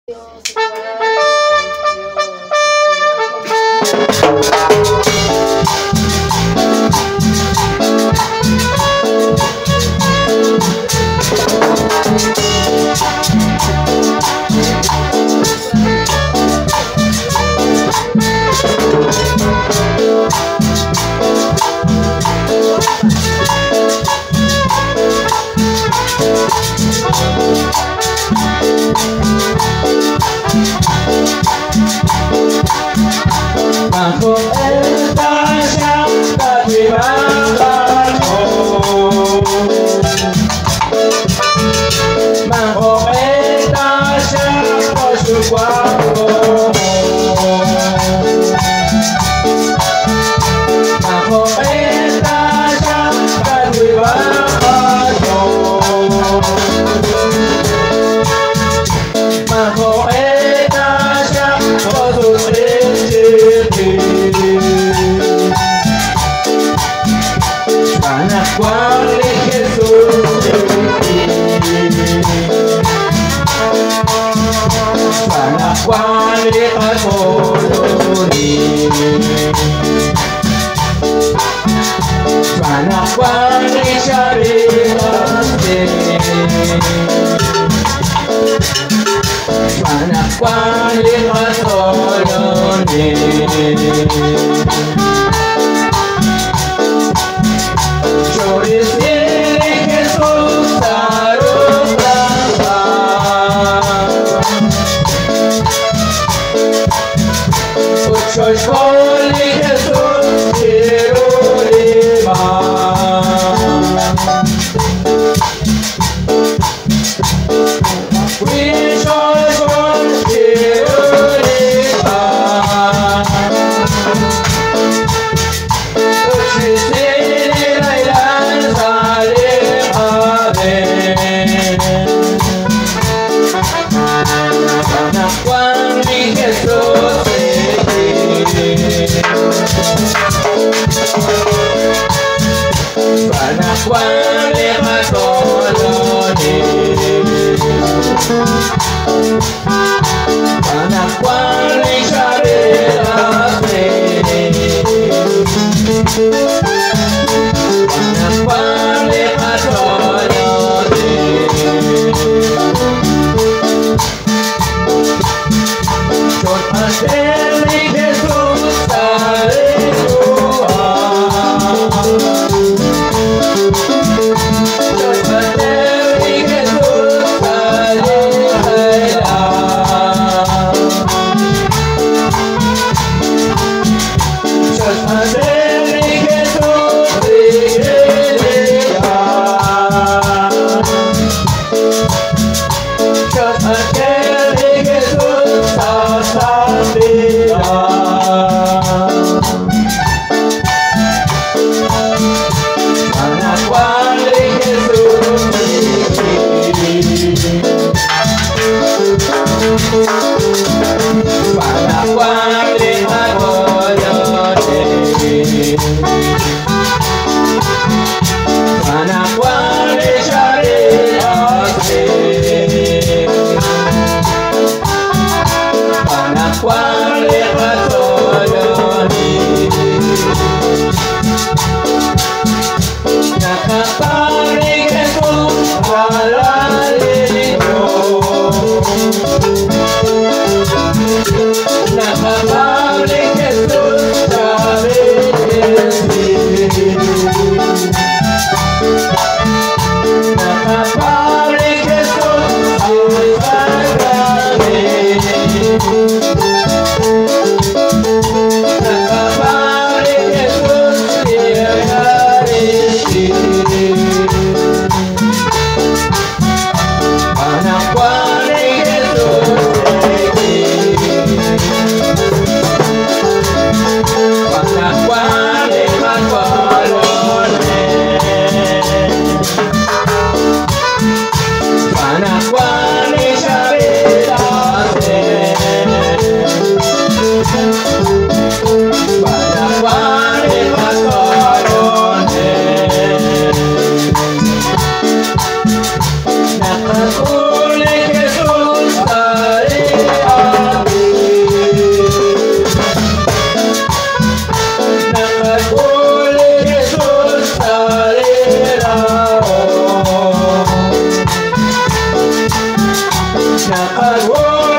Bajo esta llanta que bajo esta llanta su cuerpo, bajo esta llanta que bajo esta llanta su Para cual Jesús para cual para cual para cual yo decirle Jesús yo escolí Jesús quiero llevar para cual le mató para cual le echaré la fe para cual le mató yo pasé mi Jesús para cual le para cual le echaré la fe para cual le mató la capa de Jesús a la la capa de Jesús la capa de Jesús la capa de Jesús para cual para cual le mató para cual le echaré la fe Nakalwo